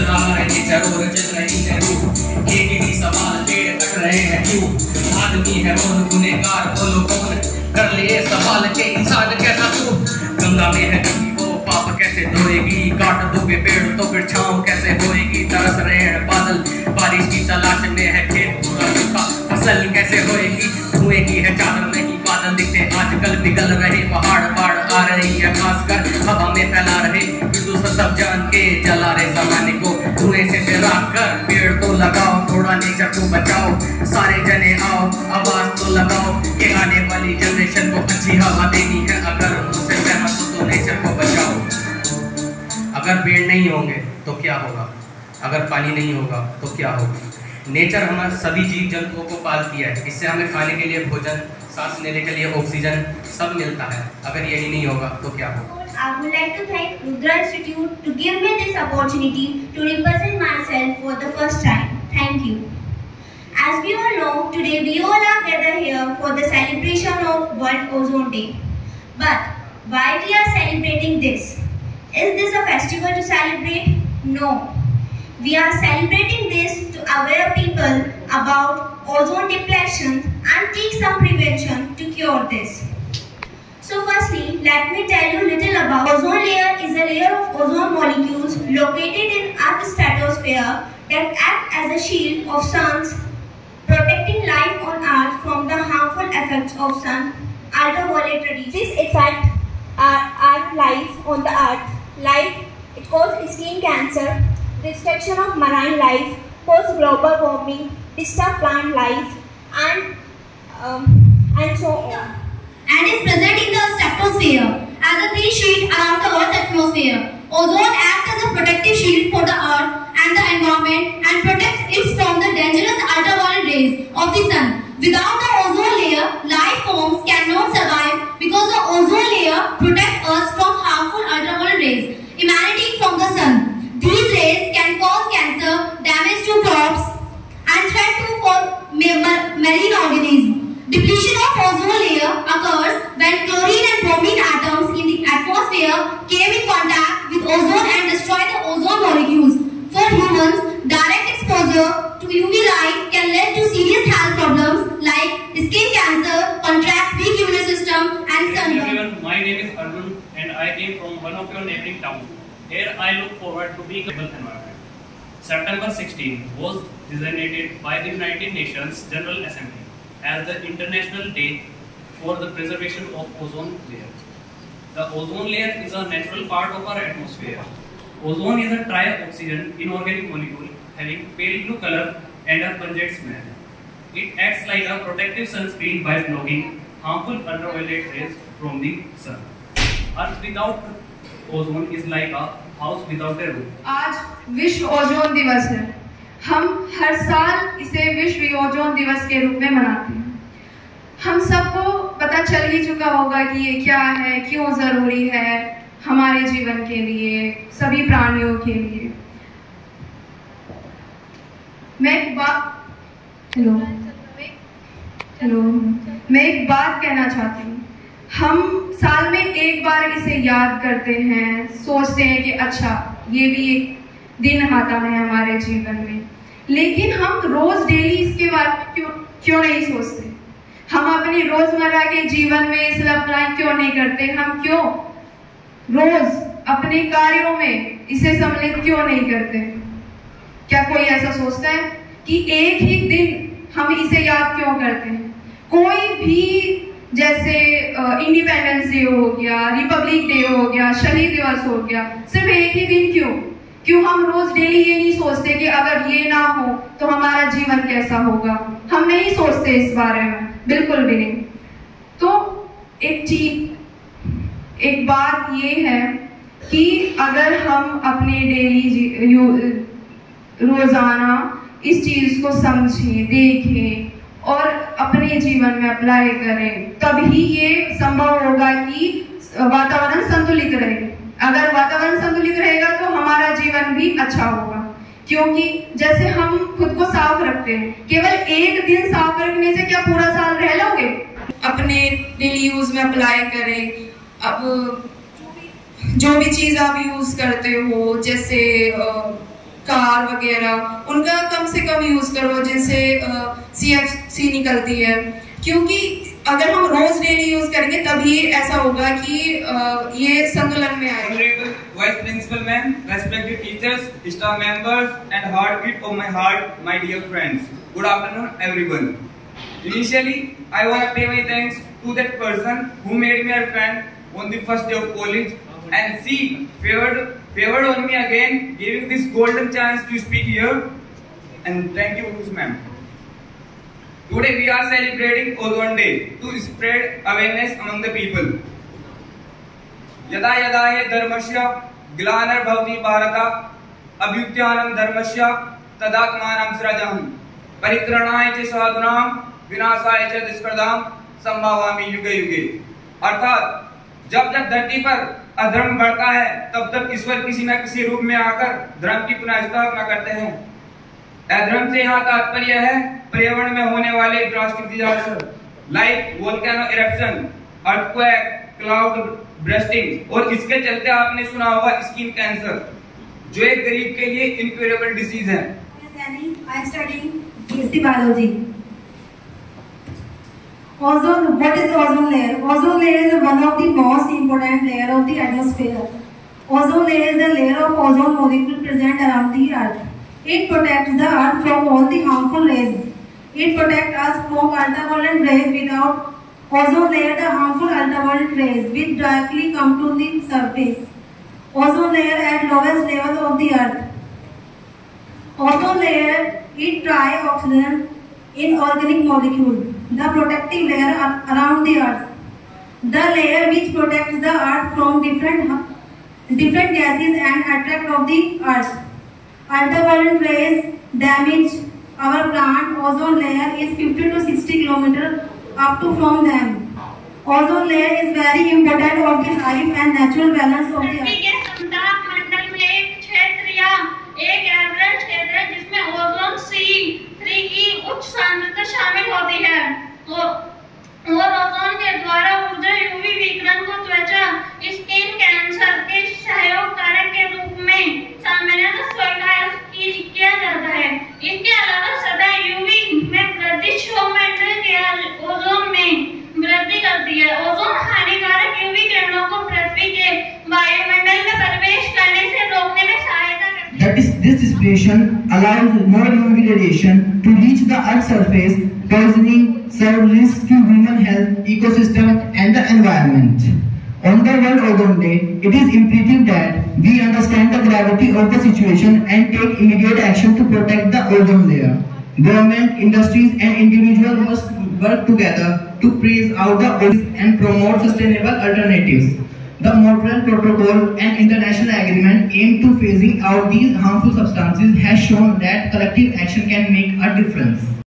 चला रहे नेचर और चल रही है रूह। एक ही सवाल पेड़ कट रहे हैं क्यों? आदमी है कौन गुनहगार बोलो कौन? कर लिए सवाल के इंसान कैसा तू? गंगा में है नदी वो पाप कैसे धोएगी? काट दोगे पेड़ तो फिर छांव कैसे होएगी? तरस रहे हैं बादल बारिश की तलाश में है खेत पूरा सूखा, फसल कैसे होएगी? धुएं की है चादर नहीं बादल दिखते आजकल, पिघल रहे पहाड़, बाढ़ आ रही है खासकर हवा में फैला रहे प्रदूषण सब जान के जला रहे जमाने को। धुएं से डरा कर पेड़ तो लगाओ, थोड़ा नेचर को बचाओ, सारे जने आओ आवाज तो लगाओ कि आने वाली जनरेशन को अच्छी हवा देनी है। अगर उनसे सहमत हो तो नेचर को बचाओ। अगर पेड़ नहीं होंगे तो क्या होगा? अगर पानी नहीं होगा तो क्या होगा? नेचर हमारे सभी जीव जंतुओं को पालती है, इससे हमें खाने के लिए भोजन, सांस लेने के लिए ऑक्सीजन सब मिलता है। अगर यही नहीं होगा तो क्या होगा? I would like to thank Rudra Institute to give me this opportunity to represent myself for the first time. Thank you. As we all know, today we all are gathered here for the celebration of World Ozone Day. But why we are celebrating this? Is this a festival to celebrate? No. We are celebrating this to aware people about ozone depletion and take some prevention to cure this. So firstly, let me tell you little about ozone layer. Is a layer of ozone molecules located in Earth's stratosphere that act as a shield of suns, protecting life on Earth from the harmful effects of sun ultraviolet radiation. This effect our life on the Earth, like it causes skin cancer, destruction of marine life, cause global warming, disturb plant life, and so on. And is present in the stratosphere as a thin sheet around the Earth's atmosphere. Ozone acts as a protective shield for the Earth and the environment and protects it from the dangerous ultraviolet rays of the sun. Without the ozone layer, life forms cannot survive because the ozone layer protects us from harmful ultraviolet rays emanating from the sun. These rays can cause cancer, damage to crops, and threat to marine organisms. Depletion of ozone layer occurs when chlorine and bromine atoms in the atmosphere came in contact with ozone and destroy the ozone molecules. For humans, direct exposure to UV light can lead to serious health problems like skin cancer, contract weak immune system, and sunburn. Hello everyone, my name is Arjun and I came from one of your neighboring towns. Here I look forward to being a healthy environment. September 16 was designated by the United Nations General Assembly as the International Day for the Preservation of Ozone Layer. The ozone layer is a natural part of our atmosphere. Ozone is a tri-oxygen inorganic molecule having pale blue color and a pungent smell. It acts like a protective sunscreen by blocking harmful ultraviolet rays from the sun. Earth without ozone is like a house without a roof. आज विश्व ozone दिवस है। हम हर साल इसे विश्व ozone दिवस के रूप में मनाते हैं। हम सबको पता चल ही चुका होगा कि ये क्या है, क्यों जरूरी है हमारे जीवन के लिए, सभी प्राणियों के लिए। मैं एक बात कहना चाहती हूँ। हम साल में एक बार इसे याद करते हैं, सोचते हैं कि अच्छा ये भी एक दिन आता है हमारे जीवन में, लेकिन हम रोज डेली इसके बारे में क्यों नहीं सोचते? हम अपनी रोजमर्रा के जीवन में इसे अप्लाई क्यों नहीं करते? हम क्यों रोज अपने कार्यों में इसे सम्मिलित क्यों नहीं करते? क्या कोई ऐसा सोचता है कि एक ही दिन हम इसे याद क्यों करते हैं? कोई भी जैसे इंडिपेंडेंस डे हो गया, रिपब्लिक डे हो गया, शहीद दिवस हो गया, सिर्फ एक ही दिन क्यों हम रोज डेली ये नहीं सोचते कि अगर ये ना हो तो हमारा जीवन कैसा होगा? हम नहीं सोचते इस बारे में, बिल्कुल भी नहीं। तो एक बात ये है कि अगर हम अपने डेली रोजाना इस चीज को समझें, देखें और अपने जीवन में अप्लाई करें, तभी ये संभव होगा कि वातावरण संतुलित रहे। अगर वातावरण संतुलित रहेगा तो हमारा जीवन भी अच्छा होगा, क्योंकि जैसे हम खुद को साफ रखते हैं, केवल एक दिन साफ रखने से क्या पूरा साल रह लोगे? अपने डेली यूज में अप्लाई करें। अब जो भी चीज आप यूज करते हो, जैसे कार वगैरह उनका कम से कम यूज करो, जिनसे CFC निकलती है, क्योंकि अगर हम रोज डेली यूज करेंगे तभी ऐसा होगा कि ये संतुलन में आएगा। Vice Principal Ma'am, respected teachers, staff members, and heartbeat of my heart, my dear friends. Good afternoon, everyone. Initially, I want to pay my thanks to that person who made me a friend on the first day of college, and she favored on me again, giving this golden chance to speak here. And thank you, ma'am. Today we are celebrating Ozone Day to spread awareness among the people. Yada yada he dharmasya glanar-bhavati bharata abhyuthyanam dharmasya tadatmanam srajam परित्रणाय च साधुनाम विनाशाय च दुष्कृताम संभावामि युगे युगे। अर्थात जब जब धरती पर अधर्म बढ़ता है तब तब ईश्वर किसी न किसी रूप में आकर धर्म की पुनः स्थापना करते हैं। अधर्म से यहाँ तात्पर्य है पर्यावरण में होने वाले drastic disaster like volcano eruption, earthquake, cloud bursting, और इसके चलते आपने सुना होगा स्किन कैंसर, जो एक गरीब के लिए इनक्योरेबल डिसीज है। I study BSc Biology. Ozone. What is ozone layer? Ozone layer is one of the most important layer of the atmosphere. Ozone layer is the layer of ozone molecule present around the earth. It protects the earth from all the harmful rays. It protects us from ultraviolet rays. Without ozone layer, the harmful ultraviolet rays will directly come to the surface. Ozone layer at lowest level of the earth. Ozone layer it traps oxygen in organic molecule, the protective layer around the earth. The layer which protects the earth from different gases and attract of the earth. Ultraviolet rays damage our plant. Ozone layer is 50 to 60 km up to from them. Ozone layer is very important of the life and natural balance of the earth. एक average क्षेत्र है जिसमें ozone C3 की उच्च सांद्रता शामिल होती है और ओजोन के द्वारा ऊर्जा यूवी विकिरण को त्वचा स्किन कैंसर के सहयोग कारक के रूप में सामान्यतः स्वीकार किया जाता है। इसके अलावा सदा यूवी में वृद्धि सौरमंडल के ओजोन में वृद्धि करती है। ओजोन हानिकारक यूवी किरणों को पृथ्वी के वायुमंडल में प्रवेश करने से रोकने में सहायता This dissipation allows more UV radiation to reach the Earth's surface, causing severe risks to human health, ecosystem, and the environment. On the World Ozone Day, it is imperative that we understand the gravity of the situation and take immediate action to protect the ozone layer. Government, industries, and individuals must work together to phase out the ozone and promote sustainable alternatives. The Montreal Protocol and international agreement aimed to phasing out these harmful substances has shown that collective action can make a difference.